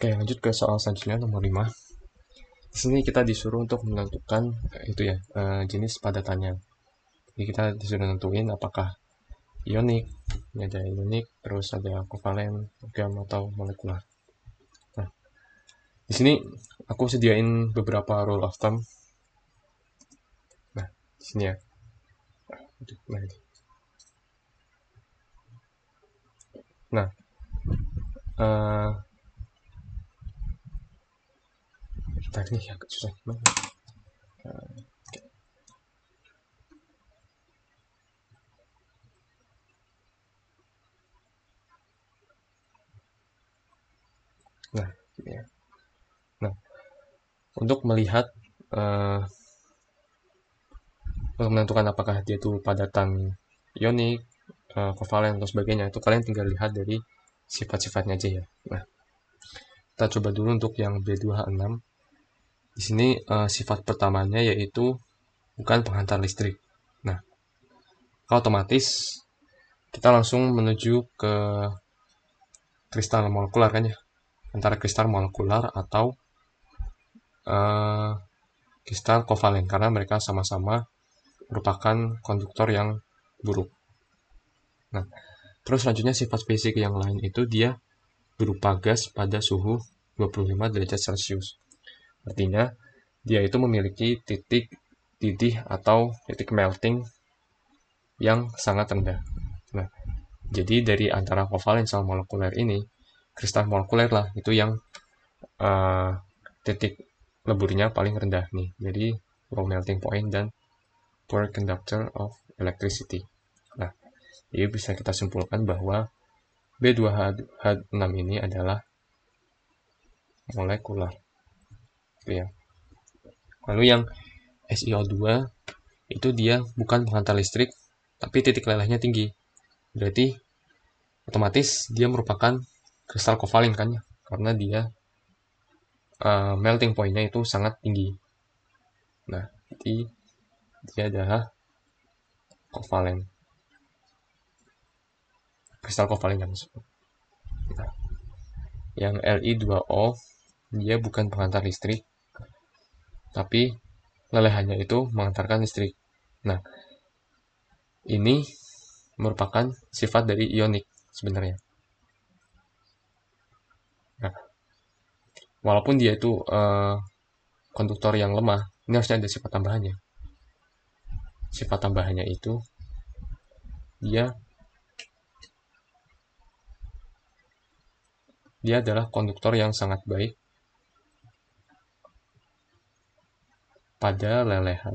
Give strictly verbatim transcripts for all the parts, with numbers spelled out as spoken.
Oke, lanjut ke soal selanjutnya nomor lima. Di sini kita disuruh untuk menentukan eh, itu ya, eh, jenis padatannya. Jadi kita disuruh nentuin apakah ionik, ini ada ionik, terus ada kovalen, logam atau molekular. Nah, di sini aku sediain beberapa rule of thumb. Nah, di sini ya. Nah, ini. Nah, eh, tadi agak susah gimana? Nah, gini ya. Nah, untuk melihat uh, untuk menentukan apakah dia itu padatan ionik, uh, kovalen atau sebagainya, itu kalian tinggal lihat dari sifat-sifatnya aja ya. Nah, kita coba dulu untuk yang B dua H enam. Di sini uh, sifat pertamanya yaitu bukan penghantar listrik. Nah, otomatis kita langsung menuju ke kristal molekular kan ya, antara kristal molekular atau uh, kristal kovalen karena mereka sama-sama merupakan konduktor yang buruk. Nah, terus selanjutnya sifat spesifik yang lain itu dia berupa gas pada suhu dua puluh lima derajat Celcius. Artinya dia itu memiliki titik didih atau titik melting yang sangat rendah. Nah, jadi dari antara kovalen sama molekuler ini, kristal molekuler lah itu yang uh, titik leburnya paling rendah nih. Jadi low melting point dan poor conductor of electricity. Nah, jadi bisa kita simpulkan bahwa B dua H enam ini adalah molekular. Gitu ya. Lalu yang S i O dua itu dia bukan penghantar listrik, tapi titik lelehnya tinggi. Berarti otomatis dia merupakan kristal kovalen kan ya, karena dia uh, melting point-nya itu sangat tinggi. Nah, jadi dia adalah kovalen. Kristal kovalen yang disebut. Nah, yang L i dua O dia bukan penghantar listrik, tapi lelehannya itu mengantarkan listrik. Nah, ini merupakan sifat dari ionik sebenarnya. Nah, walaupun dia itu uh, konduktor yang lemah, ini harusnya ada sifat tambahannya. Sifat tambahannya itu dia dia adalah konduktor yang sangat baik pada lelehan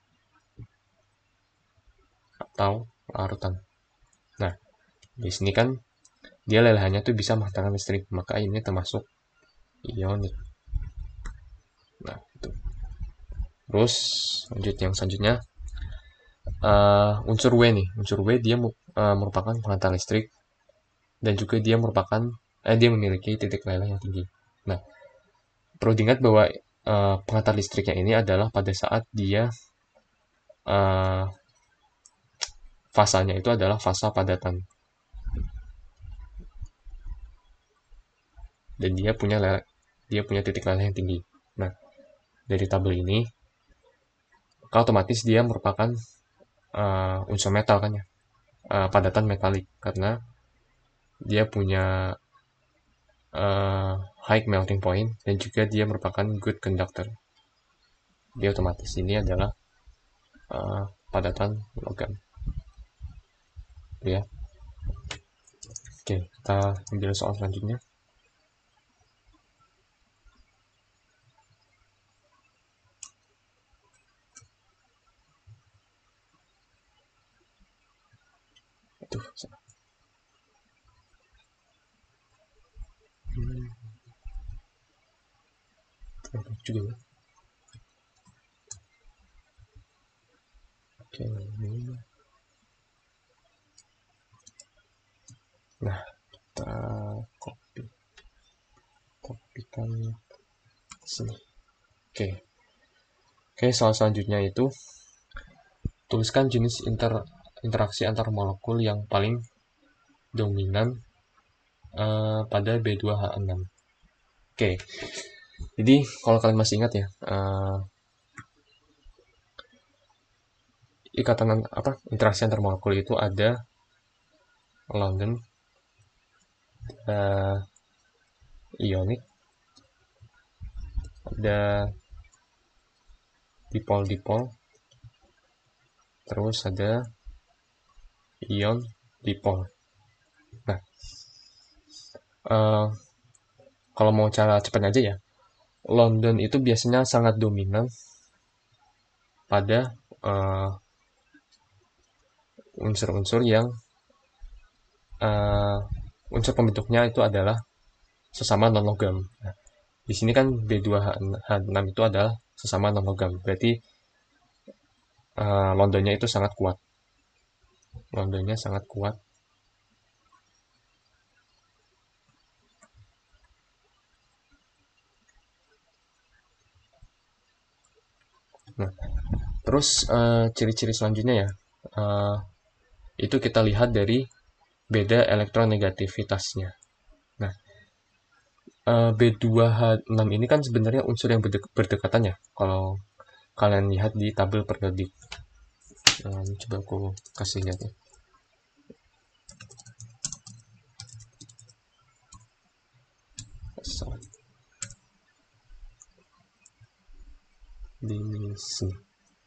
atau larutan. Nah, di sini kan dia lelehannya tuh bisa menghantarkan listrik, maka ini termasuk ionik. Nah, itu. Terus lanjut yang selanjutnya, uh, unsur W nih, unsur W dia uh, merupakan penghantar listrik dan juga dia merupakan eh, dia memiliki titik leleh yang tinggi. Nah, perlu diingat bahwa uh, penghantar listriknya ini adalah pada saat dia uh, fasanya itu adalah fasa padatan. Dan dia punya lele, dia punya titik leleh yang tinggi. Nah, dari tabel ini, maka otomatis dia merupakan uh, unsur metal kan ya, uh, padatan metalik karena dia punya uh, high melting point dan juga dia merupakan good conductor. Dia otomatis ini adalah uh, padatan logam. Ya. Oke, kita ambil soal selanjutnya. Itu hmm. juga ya. Oke, ini. Nah, kita copy. Kopikan sini. Oke. Oke, soal selanjutnya itu tuliskan jenis inter, interaksi antar molekul yang paling dominan uh, pada B dua H enam. Oke, jadi kalau kalian masih ingat ya, uh, ikatan apa interaksi antar molekul itu ada London, uh, ionic, ada dipol-dipol, terus ada ion dipol. Nah, uh, kalau mau cara cepatnya aja ya, London itu biasanya sangat dominan pada uh, unsur-unsur yang uh, unsur pembentuknya itu adalah sesama non-logam. Nah, di sini kan B dua H enam itu adalah sesama non-logam. Berarti uh, Londonnya itu sangat kuat. Londonnya sangat kuat. Nah, terus uh, ciri-ciri selanjutnya ya, uh, itu kita lihat dari beda elektronegativitasnya. Nah, uh, B dua H enam ini kan sebenarnya unsur yang berdekatan ya, kalau kalian lihat di tabel periodik. Nah, coba aku kasih lihat ya. Di sini.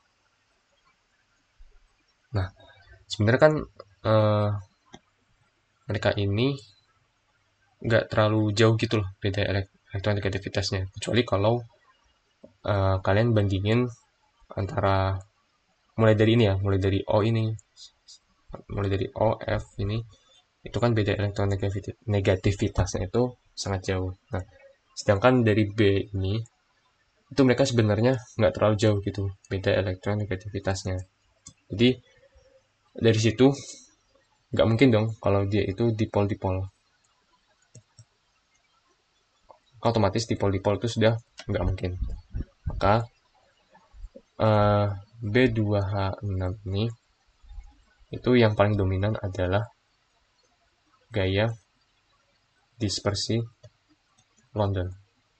Nah, sebenarnya kan uh, mereka ini nggak terlalu jauh gitu loh beda elektronegativitasnya, kecuali kalau uh, kalian bandingin antara mulai dari ini ya, mulai dari O ini, mulai dari O, F ini, itu kan beda elektronegativitasnya itu sangat jauh. Nah, sedangkan dari B ini, itu mereka sebenarnya nggak terlalu jauh gitu, beda elektronegativitasnya. Jadi, dari situ, nggak mungkin dong kalau dia itu dipol-dipol. Otomatis dipol-dipol itu sudah nggak mungkin. Maka, uh, B dua H enam ini, itu yang paling dominan adalah gaya dispersi London.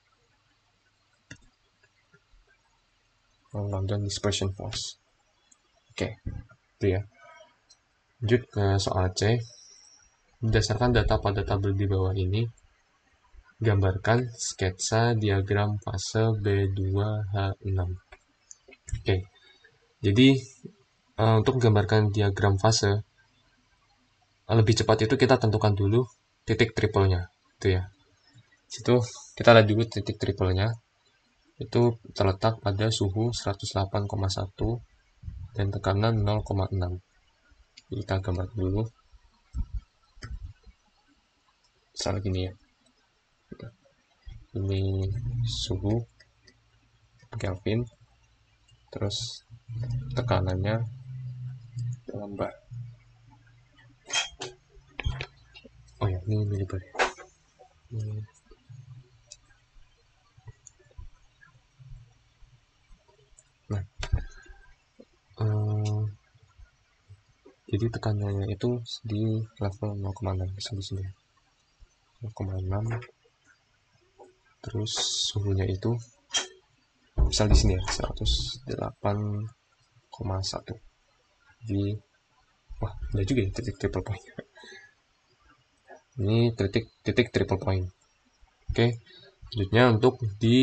London Dispersion Force. Oke, itu ya. Lanjut ke soal C. Berdasarkan data pada tabel di bawah ini, gambarkan sketsa diagram fase B dua H enam. Oke, jadi uh, untuk menggambarkan diagram fase, lebih cepat itu kita tentukan dulu titik triple-nya. Itu ya. Situ kita lihat dulu titik triple-nya. Itu terletak pada suhu seratus delapan koma satu dan tekanan nol koma enam. Kita gambar dulu. Misalnya gini ya. Ini suhu Kelvin, terus tekanannya dalam bar. Oh ya, ini milibar ya. Ini. Nah, um, jadi tekanannya itu di level nol koma enam di sini. nol koma enam. Terus suhunya itu misal di sini ya seratus delapan koma satu. Di wah, ada juga ya titik triple point. Ini titik titik triple point. Oke, selanjutnya untuk di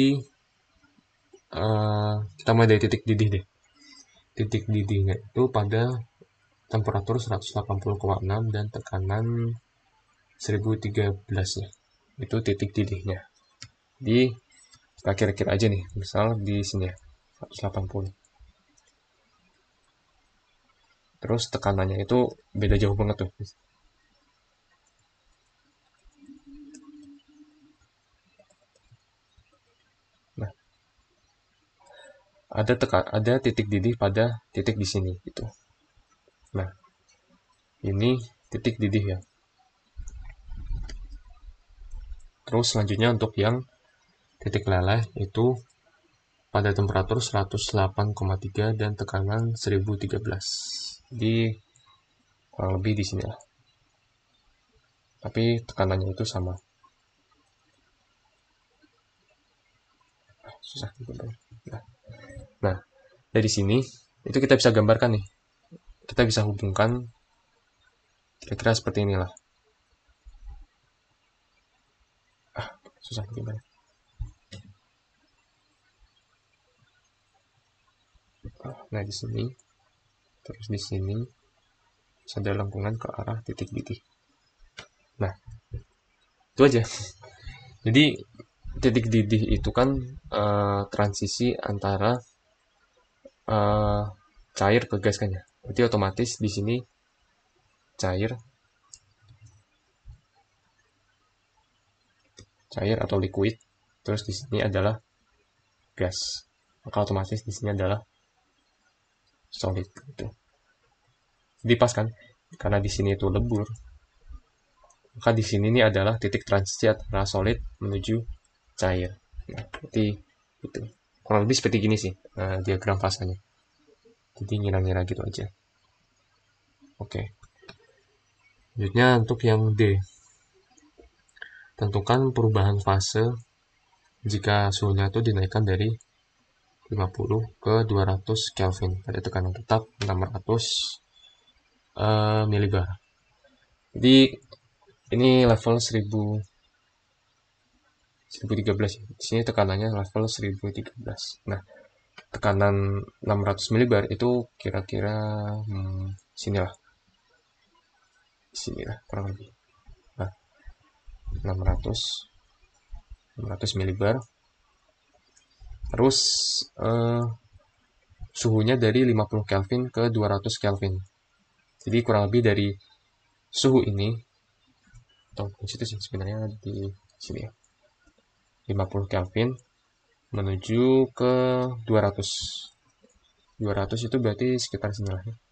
uh, kita mulai dari titik didih deh. Titik didihnya itu pada temperatur seratus delapan puluh koma enam dan tekanan seribu tiga belas ya. Itu titik didihnya. Di kita kira-kira aja nih, misal di sini ya seratus delapan puluh. Terus tekanannya itu beda jauh banget tuh. Nah, ada tekan, ada titik didih pada titik di sini gitu. Nah, ini titik didih ya. Terus selanjutnya untuk yang titik leleh itu pada temperatur seratus delapan koma tiga dan tekanan seribu tiga belas. Jadi kurang lebih di sini lah. Tapi tekanannya itu sama. susah digambar. Nah, nah dari sini itu kita bisa gambarkan nih, kita bisa hubungkan kira-kira seperti inilah. Ah, susah digambar. Nah di sini, terus di sini ada lengkungan ke arah titik titik. Nah itu aja. Jadi titik didih itu kan uh, transisi antara uh, cair ke gas kan ya. Jadi otomatis di sini cair, cair atau liquid, terus di sini adalah gas. Maka otomatis di sini adalah solid gitu. Jadi pas kan? Karena di sini itu lebur, maka di sini ini adalah titik transisi antara solid menuju cair. Nah, jadi itu kurang lebih seperti gini sih uh, diagram fasanya. Jadi ngira-ngira gitu aja. Oke. Selanjutnya untuk yang D. Tentukan perubahan fase jika suhunya itu dinaikkan dari lima puluh ke dua ratus Kelvin pada tekanan tetap enam ratus uh, milibar. Jadi ini level seribu tiga belas ya. Di sini tekanannya level seribu tiga belas. Nah, tekanan enam ratus milibar itu kira-kira hmm, sinilah. Sinilah kurang lebih. Nah, enam ratus enam ratus milibar. Terus eh, suhunya dari lima puluh Kelvin ke dua ratus Kelvin. Jadi kurang lebih dari suhu ini, atau di situ sih sebenarnya di sini ya, lima puluh Kelvin menuju ke dua ratus. dua ratus itu berarti sekitar sini lah ya.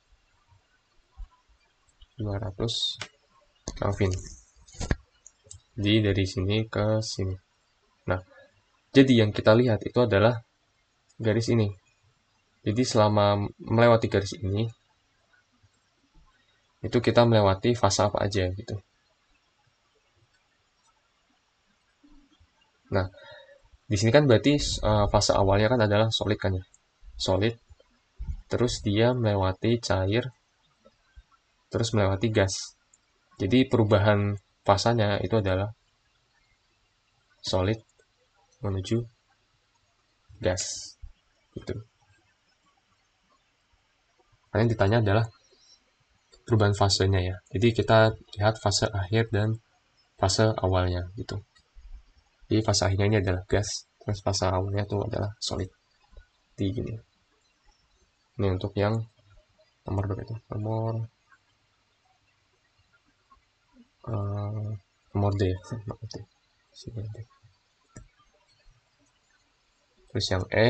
dua ratus Kelvin. Jadi dari sini ke sini. Nah, jadi yang kita lihat itu adalah garis ini. Jadi selama melewati garis ini, itu kita melewati fase apa aja gitu. Nah, di sini kan berarti uh, fase awalnya kan adalah solid kan ya. Solid, terus dia melewati cair, terus melewati gas. Jadi perubahan fasanya itu adalah solid menuju gas. Gitu. Karena yang ditanya adalah perubahan fasenya ya. Jadi kita lihat fase akhir dan fase awalnya gitu. Jadi fase akhirnya ini adalah gas, terus fase awalnya itu adalah solid. Di gini. Ini untuk yang nomor berapa itu? Nomor uh, nomor D ya. Terus yang E,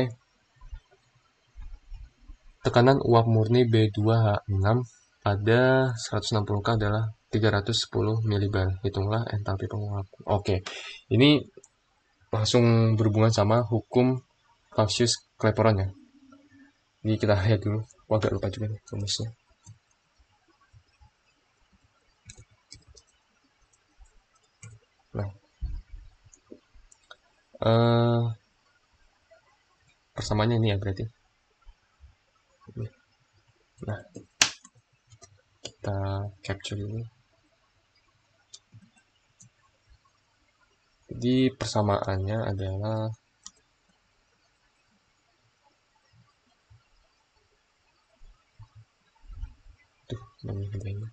tekanan uap murni B dua H enam pada seratus enam puluh K adalah tiga ratus sepuluh milibar. Hitunglah entalpi penguapan. Oke, ini langsung berhubungan sama hukum Clausius-Clapeyron ya. Ini kita lihat dulu. Wah, agak lupa juga nih rumusnya. Nah, uh, persamaannya ini ya berarti. Nah, kita capture dulu. Jadi persamaannya adalah tuh namanya ini.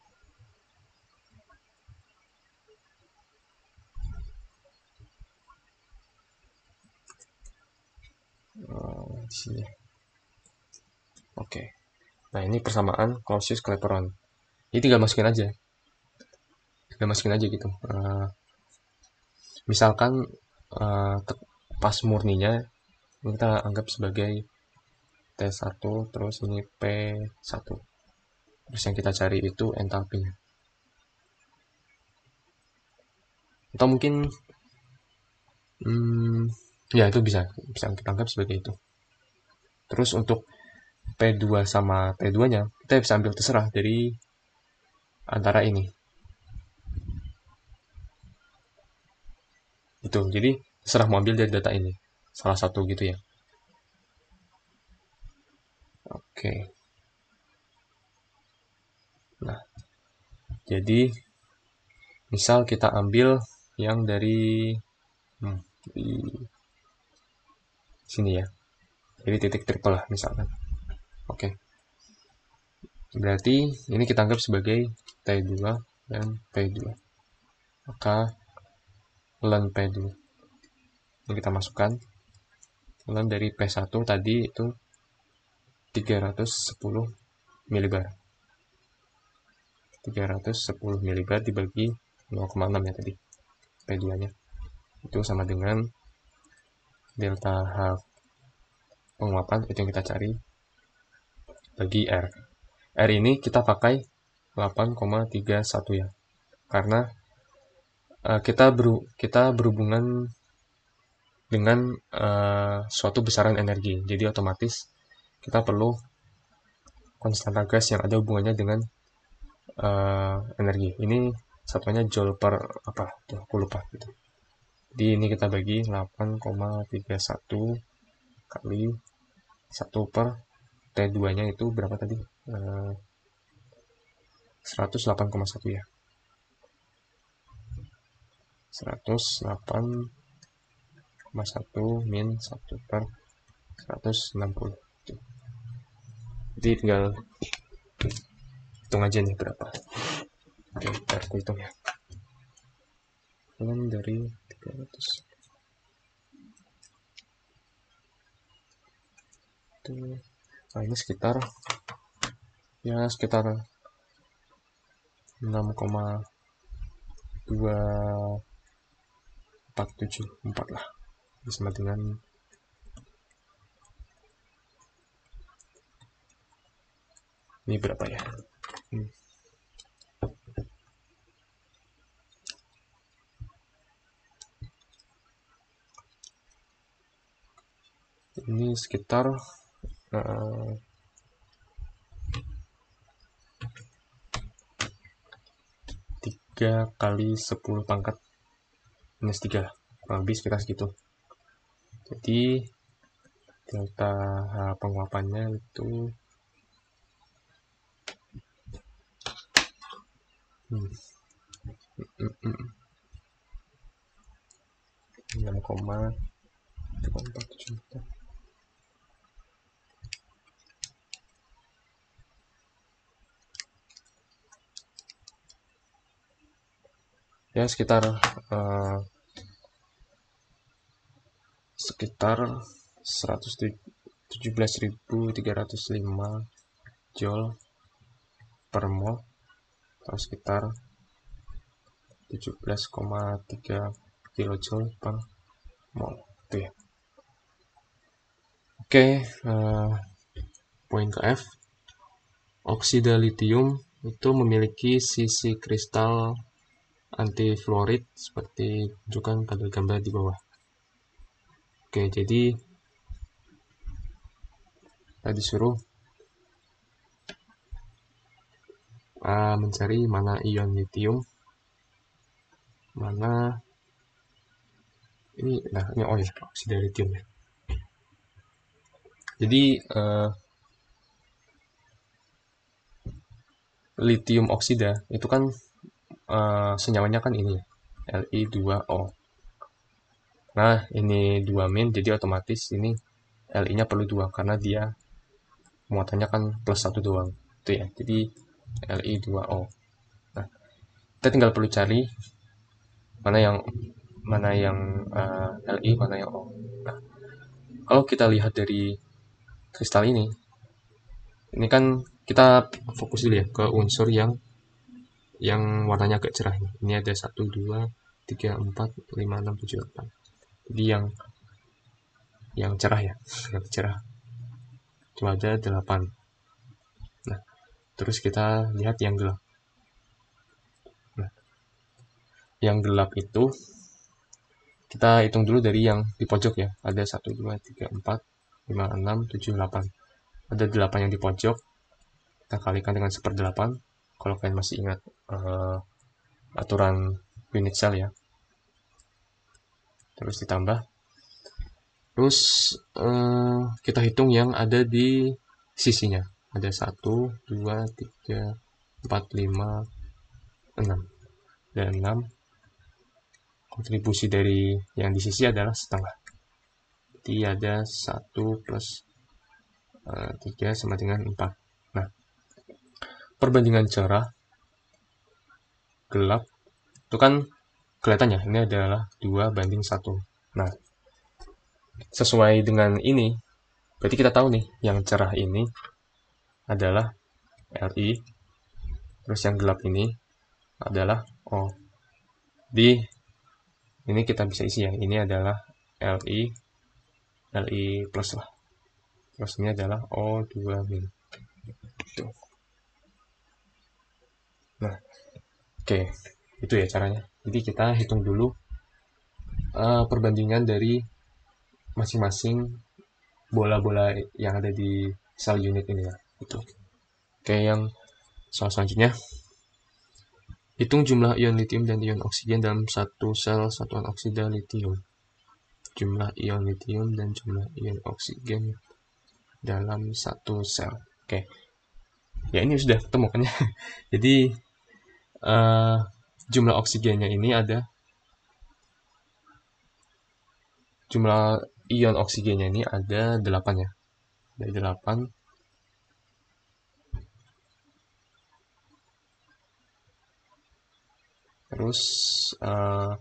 Oh, di sini. Oke. Nah, ini persamaan Clausius-Clapeyron. Ini tinggal masukin aja. Tinggal masukin aja gitu. Uh, misalkan uh, pas murninya kita anggap sebagai T satu, terus ini P satu. Terus yang kita cari itu entalpinya. Atau mungkin hmm, ya itu bisa bisa kita anggap sebagai itu. Terus untuk P dua sama T dua nya kita bisa ambil terserah dari antara ini. Itu. Jadi terserah mau ambil dari data ini. salah satu gitu ya. Oke. Nah, jadi misal kita ambil yang dari hmm, di sini ya. Jadi titik triple lah misalkan. Oke. Berarti ini kita anggap sebagai T dua dan P dua. Maka len P dua. Ini kita masukkan. Len dari P satu tadi itu tiga ratus sepuluh milibar. tiga ratus sepuluh milibar dibagi nol koma enam ya tadi. P dua-nya. Itu sama dengan delta H penguapan, itu yang kita cari, bagi R. R ini kita pakai delapan koma tiga satu ya. Karena uh, kita beru kita berhubungan dengan uh, suatu besaran energi. Jadi otomatis kita perlu konstanta gas yang ada hubungannya dengan uh, energi. Ini satuannya joule per apa? Tuh, aku lupa gitu. Jadi ini kita bagi delapan koma tiga satu kali satu per T dua-nya itu berapa tadi? Uh, seratus delapan koma satu ya. seratus delapan koma satu min satu per seratus enam puluh. Jadi tinggal hitung aja nih berapa. Oke, kita aku hitung ya. Ulang dari tiga ratus. Nah, ini sekitar ya sekitar enam koma dua empat tujuh empat lah. Sama dengan ini berapa ya? Hmm. Ini sekitar uh, tiga kali sepuluh pangkat minus tiga, kurang lebih sekitar segitu. Jadi delta H penguapannya itu hmm, enam koma empat tujuh. Ya sekitar uh, sekitar seratus tujuh belas ribu tiga ratus lima joule per mol, atau sekitar tujuh belas koma tiga kilojoule per mol itu ya. Oke, uh, poin ke F. Oksida litium itu memiliki sisi kristal anti-fluorid seperti tunjukkan pada gambar di bawah. Oke, jadi kita disuruh uh, mencari mana ion litium, mana ini, nah ini oh ya oksida litium ya. Jadi uh, litium oksida itu kan uh, senyawanya kan ini Li dua O. Nah ini dua min, jadi otomatis ini Li-nya perlu dua karena dia muatannya kan plus satu doang itu ya. Jadi Li dua O. Nah kita tinggal perlu cari mana yang mana yang uh, Li, mana yang O. Nah kalau kita lihat dari kristal ini, ini kan kita fokus dulu ya ke unsur yang yang warnanya agak cerah ini. Ini ada satu, dua, tiga, empat, lima, enam, tujuh, delapan. Jadi yang yang cerah ya, yang cerah. Cuma ada delapan. Nah, terus kita lihat yang gelap. Nah, yang gelap itu kita hitung dulu dari yang di pojok ya. Ada satu, dua, tiga, empat, lima, enam, tujuh, delapan. Ada delapan yang di pojok. Kita kalikan dengan seperdelapan. Kalau kalian masih ingat uh, aturan unit cell ya. Terus ditambah Terus eh, kita hitung yang ada di sisinya. Ada satu, dua, tiga, empat, lima, enam. Dan enam, kontribusi dari yang di sisi adalah setengah. Jadi ada satu plus uh, tiga sama dengan empat. Nah, perbandingan cerah, gelap, itu kan kelihatannya ini adalah dua banding satu. Nah, sesuai dengan ini, berarti kita tahu nih, yang cerah ini adalah Li, terus yang gelap ini adalah O. Di ini kita bisa isi ya, ini adalah Li, Li plus lah. Terus ini adalah O dua min. Gitu. Nah, oke, okay. Itu ya caranya. Jadi kita hitung dulu uh, perbandingan dari masing-masing bola-bola yang ada di sel unit ini ya. Itu. Oke, yang soal selanjutnya, hitung jumlah ion litium dan ion oksigen dalam satu sel satuan oksida litium. Jumlah ion litium dan jumlah ion oksigen dalam satu sel. Oke, ya ini sudah ketemu kan ya. Jadi uh, jumlah oksigennya ini ada, jumlah ion oksigennya ini ada delapan ya. Dari delapan. Terus uh,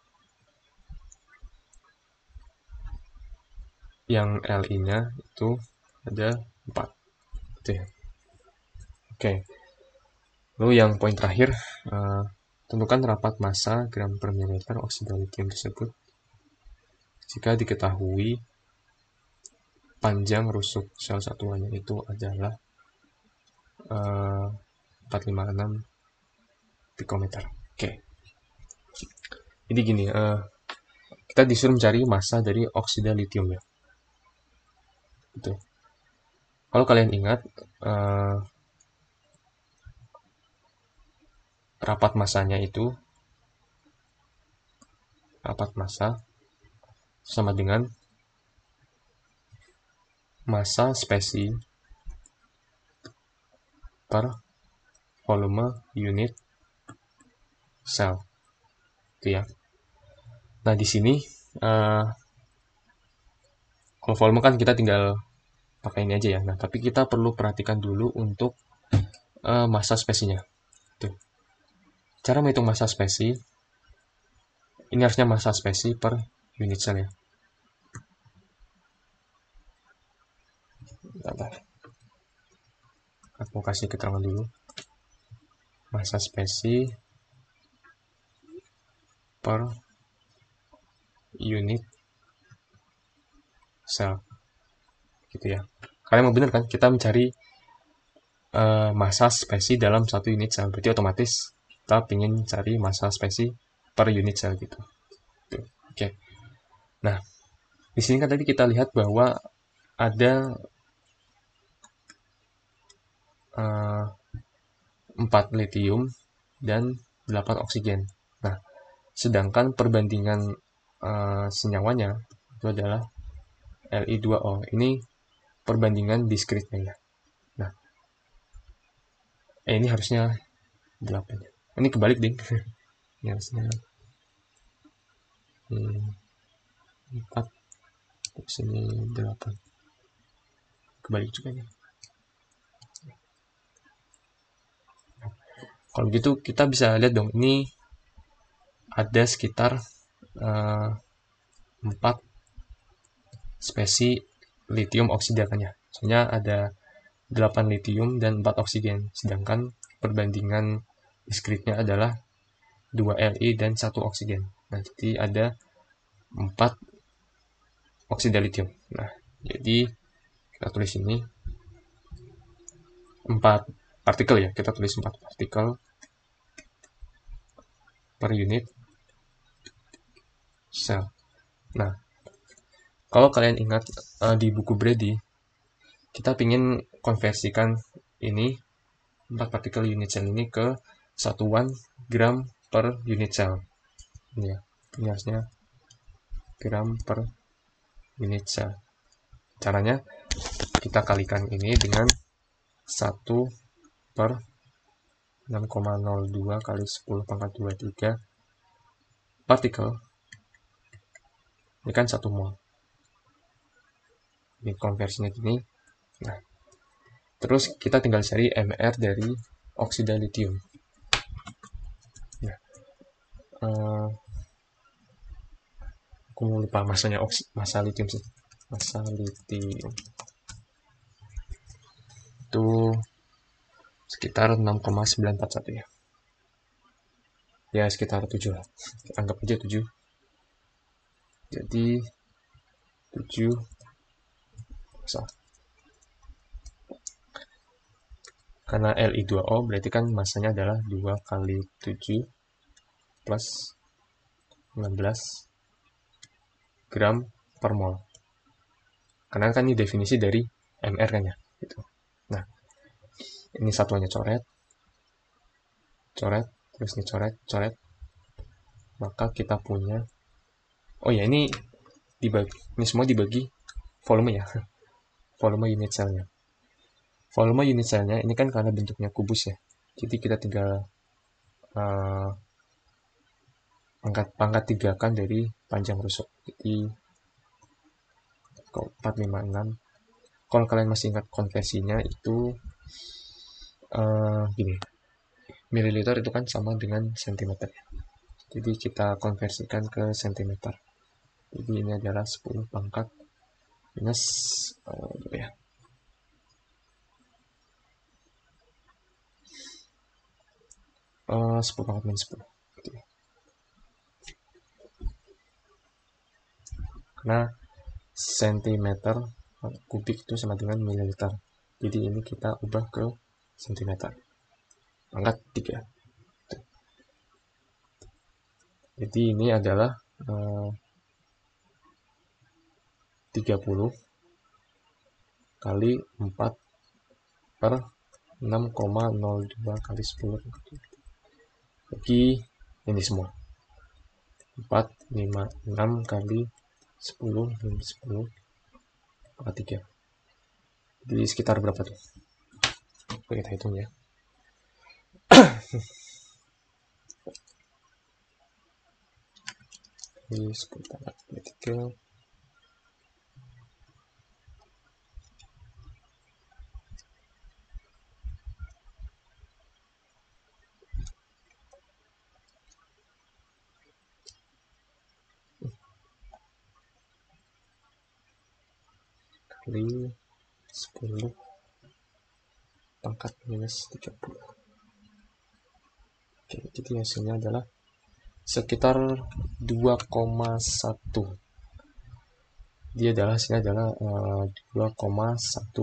yang Li-nya itu ada empat. Oke. Oke. Lalu yang poin terakhir, uh, tentukan rapat massa gram per mililiter oksida litium tersebut jika diketahui panjang rusuk sel satuannya itu adalah uh, empat ratus lima puluh enam pikometer. Oke. Jadi gini, uh, kita disuruh mencari massa dari oksida litium ya. Gitu. Kalau kalian ingat, uh, rapat massanya itu, rapat massa sama dengan massa spesi per volume unit sel. Itu ya. Nah, di sini uh, kalau volume kan kita tinggal pakai ini aja ya. Nah, tapi kita perlu perhatikan dulu untuk uh, massa spesinya. Tuh. Cara menghitung massa spesi, ini harusnya massa spesi per unit sel ya. Bentar. Aku kasih keterangan dulu. Massa spesi per unit sel. Gitu ya. Kalian mau bener kan? Kita mencari uh, massa spesi dalam satu unit sel. Berarti otomatis kita ingin cari massa spesi per unit sel gitu. Oke. Okay. Nah, di sini kan tadi kita lihat bahwa ada uh, empat litium dan delapan oksigen. Nah, sedangkan perbandingan uh, senyawanya itu adalah Li dua O. Ini perbandingan diskritnya ya. Nah, eh ini harusnya delapan. Ini kebalik ding. Ini harusnya hmm, empat. Terus ini delapan. Kebalik juga ya. Nah, kalau gitu kita bisa lihat dong, ini ada sekitar uh, empat spesi litium oksida kan ya. Soalnya ada delapan litium dan empat oksigen, sedangkan perbandingan diskritnya adalah dua Li dan satu oksigen. Nah, jadi ada empat oksida litium. Nah, jadi kita tulis ini empat partikel ya, kita tulis empat partikel per unit sel. Nah, kalau kalian ingat uh, di buku Brady, kita ingin konversikan ini empat partikel unit sel ini ke satuan gram per unit sel. Ini ya, ini harusnya gram per unit cell. Caranya kita kalikan ini dengan satu per enam koma nol dua kali sepuluh pangkat dua puluh tiga partikel. Ini kan satu mol. Ini konversinya gini. Nah, terus kita tinggal cari M R dari oksida litium. Nah, uh, aku lupa masanya massa litium sih. Massa litium itu sekitar enam koma sembilan empat satu ya. Ya, sekitar tujuh lah. Anggap aja tujuh. Jadi tujuh so. Karena Li dua O berarti kan masanya adalah dua kali tujuh plus enam belas gram per mol. Karena kan ini definisi dari M R kan ya, gitu. Nah, ini satuannya coret, coret, terus ini coret, coret. Maka kita punya, oh ya ini dibagi, ini semua dibagi volume ya, volume unit cellnya. Volume unit cellnya ini kan karena bentuknya kubus ya, jadi kita tinggal uh, angkat pangkat tiga kan dari panjang rusuk. Jadi empat ratus lima puluh enam. Kalau kalian masih ingat konversinya itu uh, gini, mililiter itu kan sama dengan sentimeter ya. Jadi kita konversikan ke sentimeter. Jadi ini adalah sepuluh pangkat minus uh, ya. Uh, sepuluh pangkat minus sepuluh. Gitu. Karena sentimeter kubik itu sama dengan mililiter. Jadi ini kita ubah ke sentimeter. Pangkat tiga. Jadi ini adalah uh, tiga puluh kali empat per enam koma nol dua kali sepuluh. Bagi ini semua. empat ratus lima puluh enam kali sepuluh dan sepuluh pangkat tiga. Jadi sekitar berapa tuh? Kita hitung ya. Ini sepuluh pangkat tiga. Kali sepuluh pangkat minus tiga puluh. Oke, jadi hasilnya adalah sekitar dua koma satu. Dia adalah hasilnya adalah uh, dua koma satu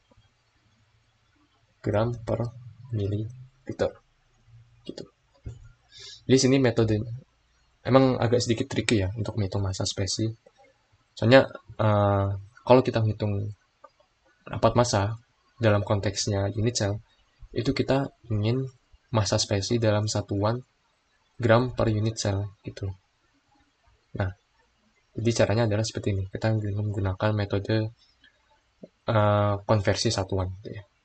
gram per mililiter. Gitu. Di sini metode emang agak sedikit tricky ya untuk menghitung massa spesi. Soalnya uh, kalau kita menghitung rapat massa dalam konteksnya unit cell, itu kita ingin massa spesi dalam satuan gram per unit cell gitu. Nah, jadi caranya adalah seperti ini. Kita menggunakan metode uh, konversi satuan gitu ya.